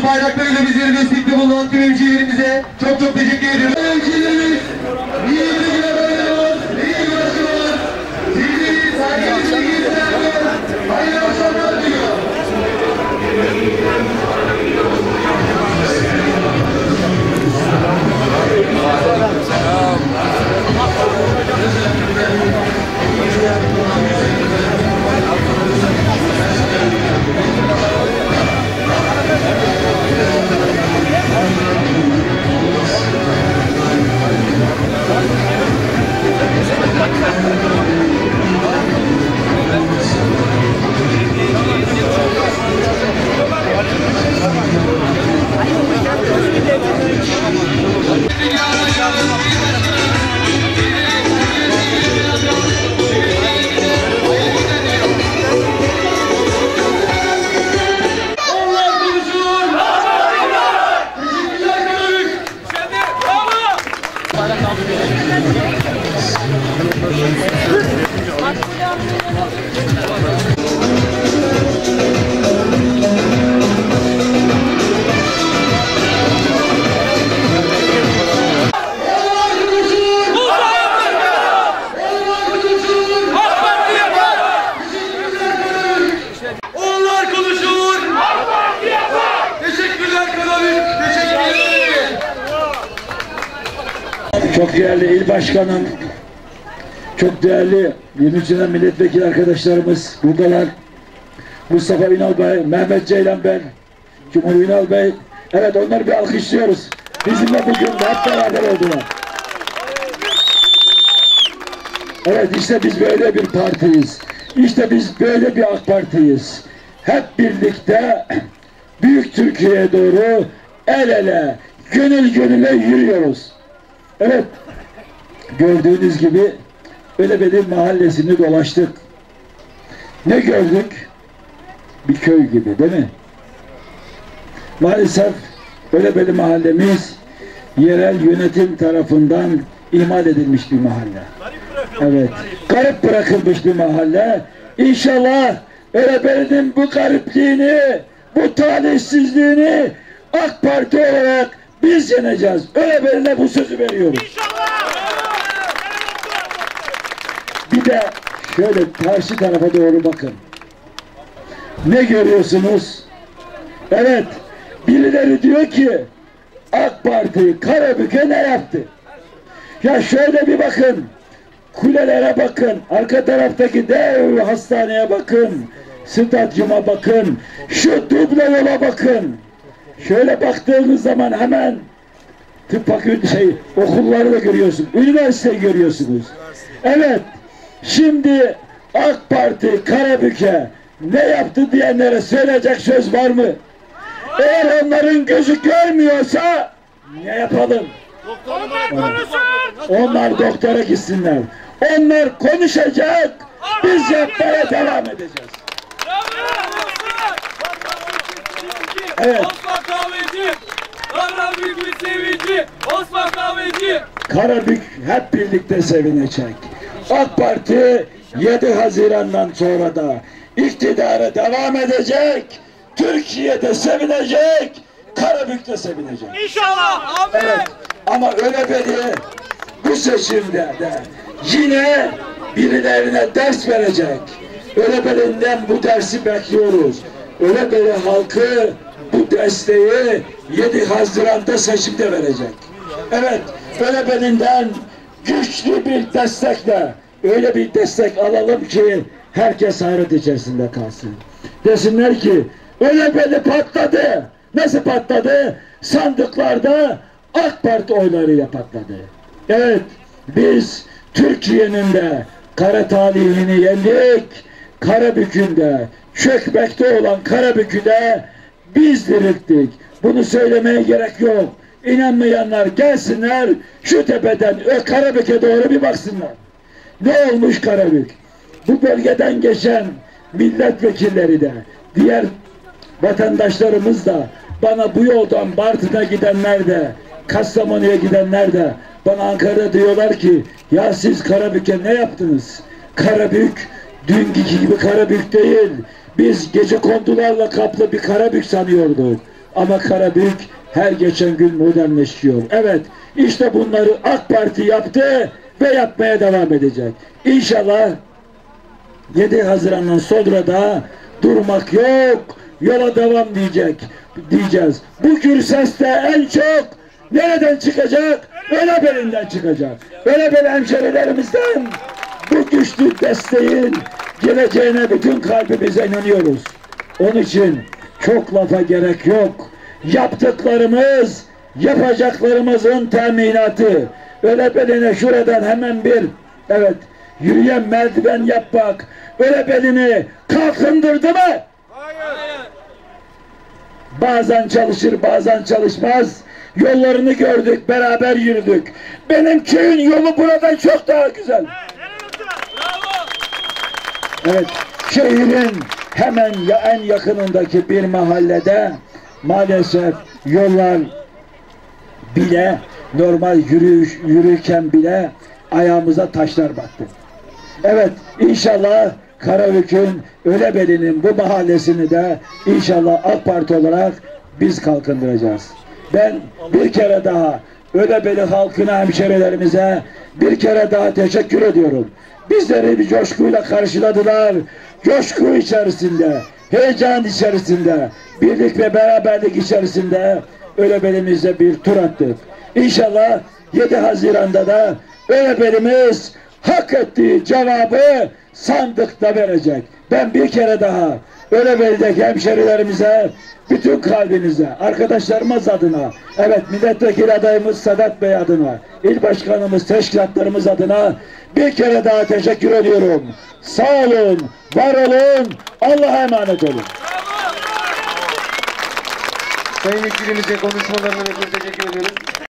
ordumuzu bayraklarıyla bizleri destekte bulunan tüm evcilerimize çok çok teşekkür ediyorum. Evcilerimiz, niyetine bayramız, iyi başarılar, sizleri saygılı bilgilerle hayırlı akşamlar diliyor. Çok değerli il başkanım, çok değerli 23 sene milletvekili arkadaşlarımız buradalar. Mustafa Ünal Bey, Mehmet Ceylan Bey, Cumhur Ünal Bey. Evet, onları bir alkışlıyoruz. Bizimle bugün hep beraber oldular. Evet, işte biz böyle bir partiyiz. İşte biz böyle bir AK Parti'yiz. Hep birlikte büyük Türkiye'ye doğru el ele, gönül gönüle yürüyoruz. Evet, gördüğünüz gibi Ölebeli mahallesini dolaştık. Ne gördük? Bir köy gibi, değil mi? Maalesef Ölebeli mahallemiz yerel yönetim tarafından ihmal edilmiş bir mahalle. Evet, garip bırakılmış bir mahalle. İnşallah Ölebeli'nin bu garipliğini, bu talihsizliğini AK Parti olarak biz yeneceğiz. Ölebeli'ne bu sözü veriyoruz. Bir de şöyle karşı tarafa doğru bakın. Ne görüyorsunuz? Evet, birileri diyor ki AK Parti Karabük'e ne yaptı? Ya şöyle bir bakın. Kulelere bakın. Arka taraftaki dev hastaneye bakın. Stadyuma bakın. Şu duble yola bakın. Şöyle baktığınız zaman hemen tıp fakültesi okulları da görüyorsunuz. Üniversiteyi görüyorsunuz. Evet. Şimdi AK Parti Karabük'e ne yaptı diyenlere söyleyecek söz var mı? Eğer onların gözü görmüyorsa ne yapalım? Onlar doktora gitsinler. Onlar konuşacak. Biz yapmaya devam edeceğiz. Evet. Karabük hep birlikte sevinecek. AK Parti 7 Haziran'dan sonra da iktidara devam edecek. Türkiye'de sevinecek. Karabük'te sevinecek. İnşallah. Amin. Evet. Ama Ölebeli bu seçimde de yine birilerine ders verecek. Ölebeli'nden bu dersi bekliyoruz. Ölebeli halkı bu desteği 7 Haziran'da seçimde verecek. Evet, Ölebeli'nden güçlü bir destekle öyle bir destek alalım ki herkes hayret içerisinde kalsın. Desinler ki Ölebeli patladı. Nasıl patladı? Sandıklarda AK Parti oylarıyla patladı. Evet, biz Türkiye'nin de kara talihini yendik. Karabük'ün de çökmekte olan Karabük'ü de biz dirilttik. Bunu söylemeye gerek yok. İnanmayanlar gelsinler şu tepeden Karabük'e doğru bir baksınlar. Ne olmuş Karabük? Bu bölgeden geçen milletvekilleri de diğer vatandaşlarımız da bana bu yoldan Bartın'a gidenler de Kastamonu'ya gidenler de bana Ankara'da diyorlar ki ya siz Karabük'e ne yaptınız? Karabük dünkü gibi Karabük değil. Biz gecekondularla kaplı bir Karabük sanıyorduk. Ama Karabük her geçen gün modernleşiyor. Evet, işte bunları AK Parti yaptı ve yapmaya devam edecek. İnşallah 7 Haziran'dan sonra da durmak yok, yola devam diyeceğiz. Bu gür ses de en çok nereden çıkacak? Ölebeli'nden çıkacak. Ölebeli hemşerilerimizden bu güçlü desteğin geleceğine bütün kalbimize inanıyoruz. Onun için çok lafa gerek yok. Yaptıklarımız, yapacaklarımızın teminatı. Ölebeli'ne şuradan hemen bir, evet, yürüyen merdiven yapmak Ölebeli'ni kalkındırdı mı? Hayır. Bazen çalışır, bazen çalışmaz. Yollarını gördük, beraber yürüdük. Benim köyün yolu buradan çok daha güzel. Evet, şehrin hemen en yakınındaki bir mahallede maalesef yollar bile, normal yürürken bile ayağımıza taşlar battı. Evet, inşallah Karabük'ün Ölebeli'nin bu mahallesini de inşallah AK Parti olarak biz kalkındıracağız. Ben bir kere daha Ölebeli halkına, hemşerilerimize bir kere daha teşekkür ediyorum. Bizleri bir coşkuyla karşıladılar. Coşku içerisinde, heyecan içerisinde, birlik ve beraberlik içerisinde Ölebeli'mizde bir tur attık. İnşallah 7 Haziran'da da Ölebeli'miz hak ettiği cevabı sandıkta verecek. Ben bir kere daha Ölebeli'deki hemşerilerimize, bütün kalbinize, arkadaşlarımız adına, evet, milletvekili adayımız Sedat Bey adına, il başkanımız, teşkilatlarımız adına bir kere daha teşekkür ediyorum. Sağ olun, var olun, Allah'a emanet olun. Sayın Vekilimize konuşmalarına teşekkür ediyoruz.